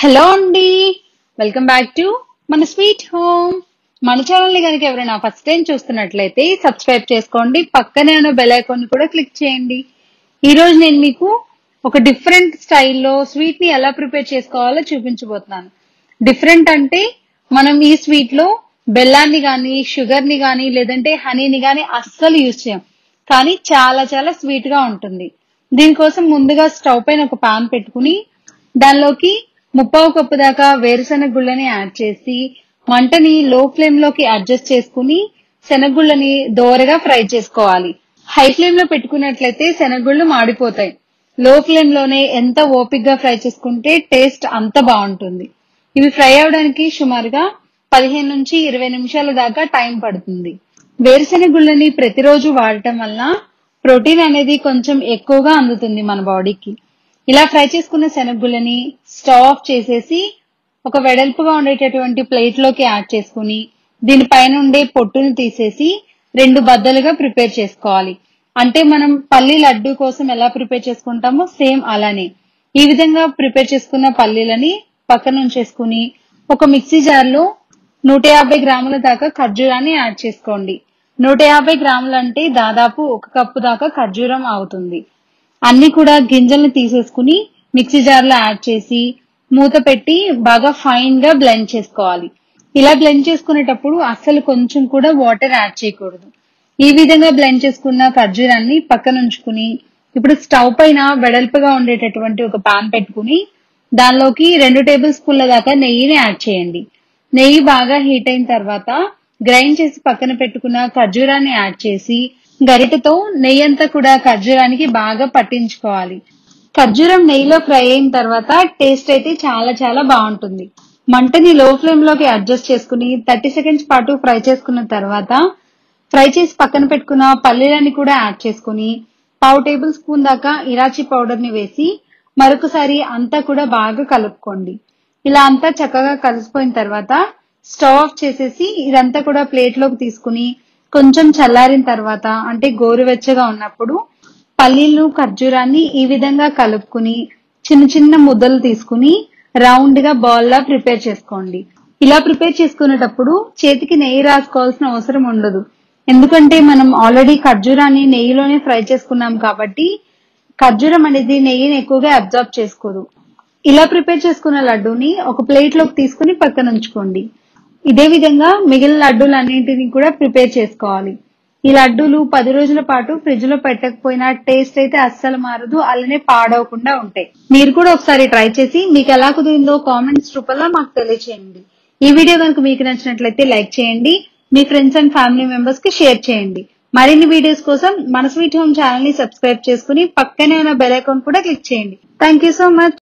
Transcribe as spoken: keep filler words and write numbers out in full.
Hello అండి, welcome back to మన sweet home. మన ఛానల్ ని కనుక ఎవరైనా ఫస్ట్ టైం చూస్తున్నట్లయితే సబ్స్క్రైబ్ చేసుకోండి, పక్కనే ఉన్న బెల్ ఐకాన్ కూడా క్లిక్ చేయండి. ఈ రోజు నేను మీకు ఒక డిఫరెంట్ స్టైల్లో స్వీట్ ని ఎలా ప్రిపేర్ చేసుకోవాలో చూపించబోతున్నాను. డిఫరెంట్ అంటే మనం ఈ స్వీట్ లో బెల్లాన్ని గాని, షుగర్ ని గాని, లేదంటే హనీని గాని అస్సలు యూజ్ చేయం, కానీ చాలా చాలా స్వీట్ గా ఉంటుంది. దీనికోసం ముందుగా స్టవ్ పైన ఒక పాన్ పెట్టుకుని దానిలోకి ముప్పావు కప్పు దాకా వేరుశెనగ గుళ్ళని యాడ్ చేసి మంటని లో ఫ్లేమ్ లోకి అడ్జస్ట్ చేసుకుని శనగగుళ్ళని దోరగా ఫ్రై చేసుకోవాలి. హై ఫ్లేమ్ లో పెట్టుకున్నట్లయితే శనగగుళ్ళు మాడిపోతాయి. లో ఫ్లేమ్ లోనే ఎంత ఓపిక్ గా ఫ్రై చేసుకుంటే టేస్ట్ అంత బాగుంటుంది. ఇవి ఫ్రై అవడానికి సుమారుగా పదిహేను నుంచి ఇరవై నిమిషాల దాకా టైం పడుతుంది. వేరుశెనగ గుళ్ళని ప్రతిరోజు వాడటం వల్ల ప్రోటీన్ అనేది కొంచెం ఎక్కువగా అందుతుంది మన బాడీకి. ఇలా ఫ్రై చేసుకున్న శనగగుళ్ళని స్టవ్ ఆఫ్ చేసేసి ఒక వెడల్పుగా ఉండేటటువంటి ప్లేట్ లోకి యాడ్ చేసుకుని దీనిపైన ఉండే పొట్టును తీసేసి రెండు బద్దలుగా ప్రిపేర్ చేసుకోవాలి. అంటే మనం పల్లి లడ్డు కోసం ఎలా ప్రిపేర్ చేసుకుంటామో సేమ్ అలానే ఈ విధంగా ప్రిపేర్ చేసుకున్న పల్లీలని పక్కన ఉంచేసుకుని ఒక మిక్సీ జార్ లో నూట యాభై గ్రాముల దాకా ఖర్జూరాన్ని యాడ్ చేసుకోండి. నూట యాభై గ్రాములు అంటే దాదాపు ఒక కప్పు దాకా ఖర్జూరం అవుతుంది. అన్ని కూడా గింజల్ని తీసేసుకుని మిక్సీ జార్ లో యాడ్ చేసి మూత పెట్టి బాగా ఫైన్ గా బ్లెండ్ చేసుకోవాలి. ఇలా బ్లెండ్ చేసుకునేటప్పుడు అస్సలు కొంచెం కూడా వాటర్ యాడ్ చేయకూడదు. ఈ విధంగా బ్లెండ్ చేసుకున్న ఖర్జూరాన్ని పక్కన ఉంచుకుని ఇప్పుడు స్టవ్ పైన వెడల్పుగా ఉండేటటువంటి ఒక పాన్ పెట్టుకుని దానిలోకి రెండు టేబుల్ స్పూన్ల దాకా నెయ్యిని యాడ్ చేయండి. నెయ్యి బాగా హీట్ అయిన తర్వాత గ్రైండ్ చేసి పక్కన పెట్టుకున్న ఖర్జూరాన్ని యాడ్ చేసి గరిటెతో నెయ్యి అంతా కూడా ఖర్జూరానికి బాగా పట్టించుకోవాలి. ఖర్జూరం నెయ్యిలో ఫ్రై అయిన తర్వాత టేస్ట్ అయితే చాలా చాలా బాగుంటుంది. మంటని లో ఫ్లేమ్ లోకి అడ్జస్ట్ చేసుకుని థర్టీ సెకండ్స్ పాటు ఫ్రై చేసుకున్న తర్వాత ఫ్రై చేసి పక్కన పెట్టుకున్న పల్లీలని కూడా యాడ్ చేసుకుని పావు టేబుల్ స్పూన్ దాకా ఇలాచీ పౌడర్ ని వేసి మరొకసారి అంతా కూడా బాగా కలుపుకోండి. ఇలా అంతా చక్కగా కలిసిపోయిన తర్వాత స్టవ్ ఆఫ్ చేసేసి ఇదంతా కూడా ప్లేట్ లోకి తీసుకుని కొంచెం చల్లారిన తర్వాత అంటే గోరువెచ్చగా ఉన్నప్పుడు పల్లీలు ఖర్జూరాన్ని ఈ విధంగా కలుపుకుని చిన్న చిన్న ముద్దలు తీసుకుని రౌండ్ గా బాల్ లా ప్రిపేర్ చేసుకోండి. ఇలా ప్రిపేర్ చేసుకునేటప్పుడు చేతికి నెయ్యి రాసుకోవాల్సిన అవసరం ఉండదు, ఎందుకంటే మనం ఆల్రెడీ ఖర్జూరాన్ని నెయ్యిలోనే ఫ్రై చేసుకున్నాం కాబట్టి ఖర్జూరం అనేది నెయ్యిని ఎక్కువగా అబ్జార్బ్ చేసుకోదు. ఇలా ప్రిపేర్ చేసుకున్న లడ్డూని ఒక ప్లేట్ లోకి తీసుకుని పక్కన ఉంచుకోండి. ఇదే విధంగా మిగిలిన లడ్డూలన్నింటినీ కూడా ప్రిపేర్ చేసుకోవాలి. ఈ లడ్డూలు పది రోజుల పాటు ఫ్రిడ్జ్ లో పెట్టకపోయినా టేస్ట్ అయితే అస్సలు మారదు, అలానే పాడవకుండా ఉంటాయి. మీరు కూడా ఒకసారి ట్రై చేసి మీకు ఎలా కుదిరిందో కామెంట్స్ రూపంలో మాకు తెలియచేయండి. ఈ వీడియో కనుక మీకు నచ్చినట్లయితే లైక్ చేయండి, మీ ఫ్రెండ్స్ అండ్ ఫ్యామిలీ మెంబర్స్ కి షేర్ చేయండి. మరిన్ని వీడియోస్ కోసం మన స్వీట్ హోమ్ ఛానల్ ని సబ్స్క్రైబ్ చేసుకుని పక్కనే ఉన్న బెల్ ఐకాన్ కూడా క్లిక్ చేయండి. Thank you so much.